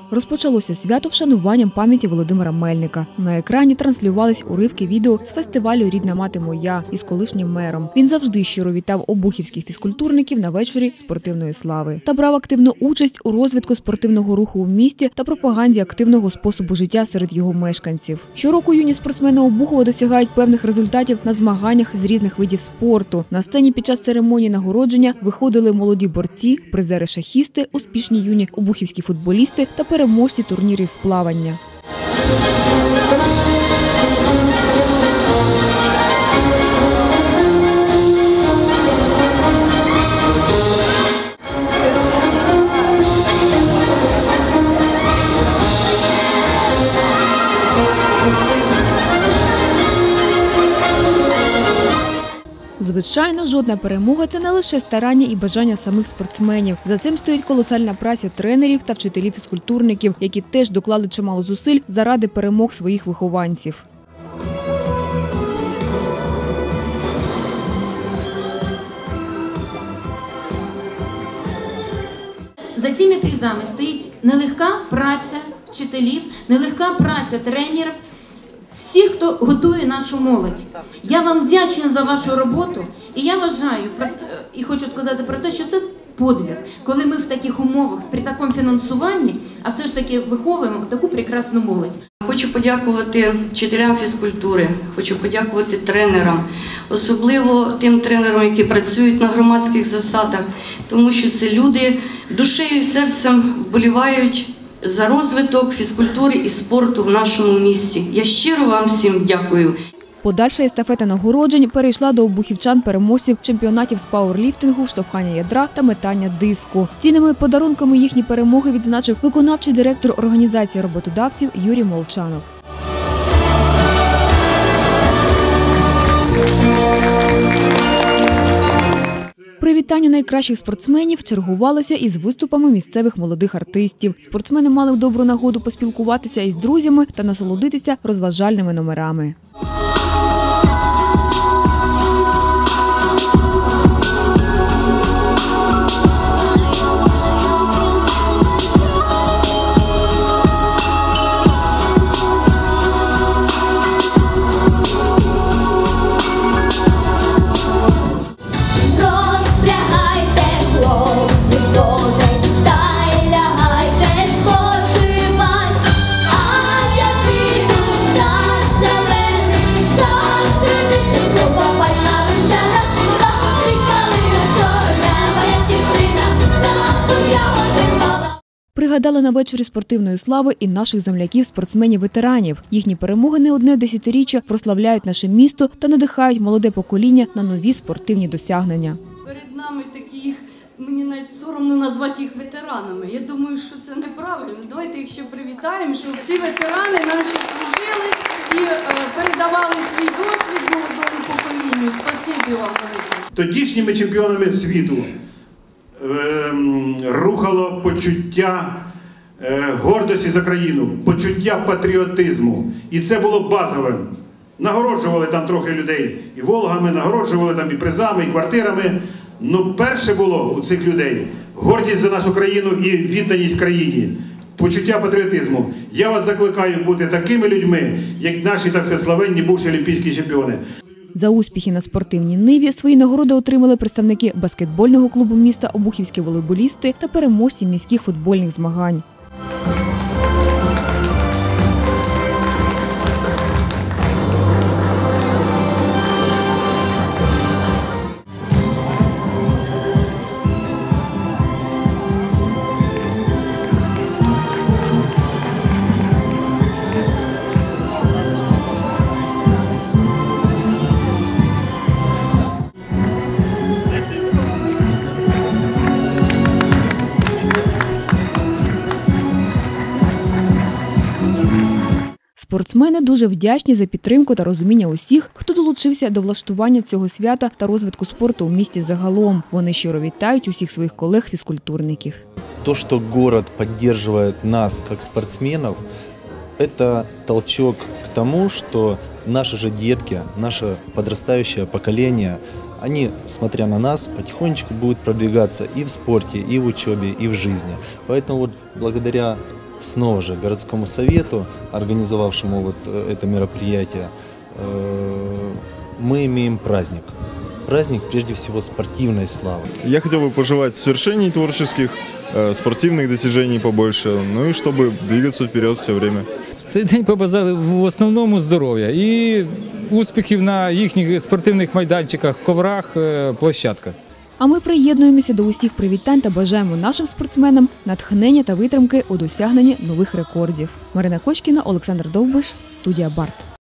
Розпочалося свято вшануванням пам'яті Володимира Мельника. На екрані транслювались уривки відео з фестивалю «Рідна мати моя» із колишнім мером. Він завжди щиро вітав обухівських фізкультурників на вечорі спортивної слави та брав активну участь у розвитку спортивного руху в місті та пропаганді активного способу життя серед його мешканців. Щороку юні спортсмени Обухова досягають певних результатів на змаганнях з різних видів спорту. На сцені під час церемонії нагородження виходили молоді борці, призери-шахісти, успішні юні обухівські футболісти та переможці турнірів з плавання. Звичайно, жодна перемога – це не лише старання і бажання самих спортсменів. За цим стоїть колосальна праця тренерів та вчителів-фізкультурників, які теж доклали чимало зусиль заради перемог своїх вихованців. За цими призами стоїть нелегка праця вчителів, нелегка праця тренерів, всіх, хто готує нашу молодь. Я вам вдячна за вашу роботу, і я вважаю, і хочу сказати про те, що це подвиг, коли ми в таких умовах, при такому фінансуванні, а все ж таки виховуємо таку прекрасну молодь. Хочу подякувати вчителям фізкультури, хочу подякувати тренерам, особливо тим тренерам, які працюють на громадських засадах, тому що це люди душею і серцем вболівають за розвиток фізкультури і спорту в нашому місті. Я щиро вам всім дякую. Подальша естафета нагороджень перейшла до обухівчан-переможців чемпіонатів з пауерліфтингу, штовхання ядра та метання диску. Цінними подарунками їхні перемоги відзначив виконавчий директор організації роботодавців Юрій Молчанов. Привітання найкращих спортсменів чергувалося із виступами місцевих молодих артистів. Спортсмени мали добру нагоду поспілкуватися із друзями та насолодитися розважальними номерами. Пригадали на вечорі спортивної слави і наших земляків-спортсменів-ветеранів. Їхні перемоги не одне десятиріччя прославляють наше місто та надихають молоде покоління на нові спортивні досягнення. Перед нами такі, мені навіть соромно назвати їх ветеранами. Я думаю, що це неправильно. Давайте їх ще привітаємо, щоб ці ветерани нам ще служили і передавали свій досвід молодому поколінню. Спасибі вам велике. Тодішніми чемпіонами світу рухало почуття гордості за країну, почуття патріотизму. І це було базовим. Нагороджували там трохи людей і Волгами, нагороджували там і призами, і квартирами. Ну, перше було у цих людей гордість за нашу країну і відданість країні, почуття патріотизму. Я вас закликаю бути такими людьми, як наші, так сказати, славетні бувші олімпійські чемпіони. За успіхи на спортивній ниві свої нагороди отримали представники баскетбольного клубу міста, обухівські волейболісти та переможці міських футбольних змагань. Спортсмени дуже вдячні за підтримку та розуміння усіх, хто долучився до влаштування цього свята та розвитку спорту у місті загалом. Вони щиро вітають усіх своїх колег-фізкультурників. То, что город поддерживает нас как спортсменов, это толчок к тому, что наши же детки, наше подрастающее поколение, они, смотря на нас, потихонечку будут продвигаться и в спорте, и в учебе, и в жизни. Поэтому вот благодаря снова же городскому совету, организовавшему вот это мероприятие, мы имеем праздник. Праздник, прежде всего, спортивной славы. Я хотел бы пожелать свершений творческих, спортивных достижений побольше, ну и чтобы двигаться вперед все время. В цей день побажали в основному здоров'я і успіхів на їхніх спортивних майданчиках, коврах, площадках. А ми приєднуємося до усіх привітань та бажаємо нашим спортсменам натхнення та витримки у досягненні нових рекордів. Марина Кочкіна, Олександр Довбиш, студія Барт.